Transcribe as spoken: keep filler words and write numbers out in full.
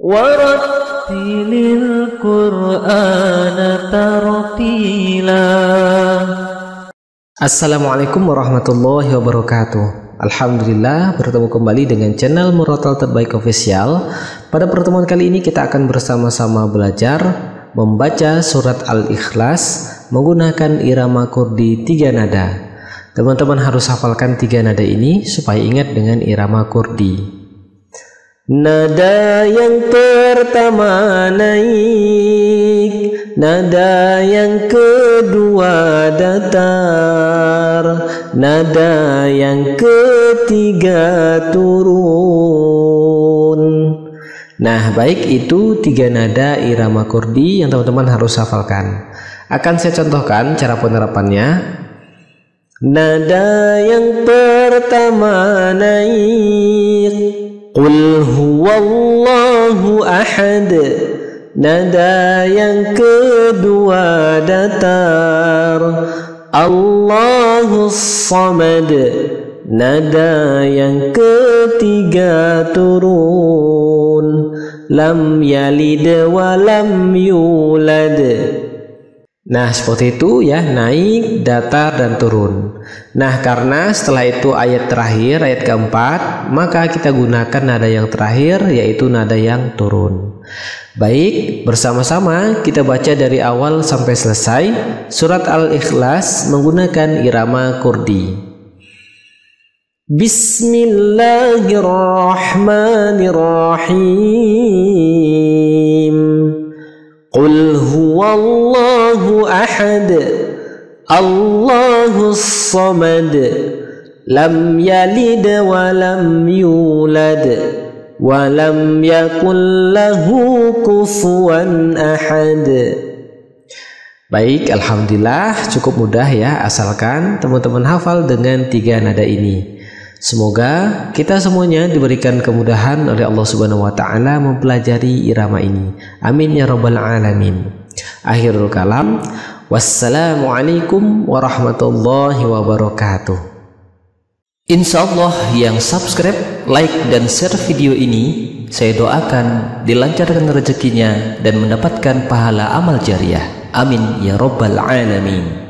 warattilil Qur'ana tartila. Assalamualaikum warahmatullahi wabarakatuh. Alhamdulillah, bertemu kembali dengan channel Murotal Terbaik Official. Pada pertemuan kali ini kita akan bersama-sama belajar membaca surat Al-Ikhlas menggunakan irama kurdi tiga nada. Teman-teman harus hafalkan tiga nada ini supaya ingat dengan irama kurdi. Nada yang pertama naik, nada yang kedua datar, nada yang ketiga turun. Nah, baik, itu tiga nada irama kurdi yang teman-teman harus hafalkan. Akan saya contohkan cara penerapannya. Nada yang pertama naik, Qul huwallahu ahad. Nada yang kedua datar, Allahus samad. Nada yang ketiga turun, lam yalid wa lam yulad. Nah, seperti itu ya, naik, datar, dan turun. Nah, karena setelah itu ayat terakhir, ayat keempat, maka kita gunakan nada yang terakhir, yaitu nada yang turun. Baik, bersama-sama kita baca dari awal sampai selesai surat Al-Ikhlas menggunakan irama kurdi. Bismillahirrahmanirrahim. Qul huwallahu ahad, Allahus samad, lam yalid wa lam yulad, wa lam yakul lahu kufuwan ahad. Baik, alhamdulillah, cukup mudah ya, asalkan teman-teman hafal dengan tiga nada ini. Semoga kita semuanya diberikan kemudahan oleh Allah Subhanahu wa taala mempelajari irama ini. Amin ya rabbal alamin. Akhirul kalam. Wassalamualaikum warahmatullahi wabarakatuh. Insyaallah yang subscribe, like, dan share video ini, saya doakan dilancarkan rezekinya dan mendapatkan pahala amal jariah. Amin ya rabbal alamin.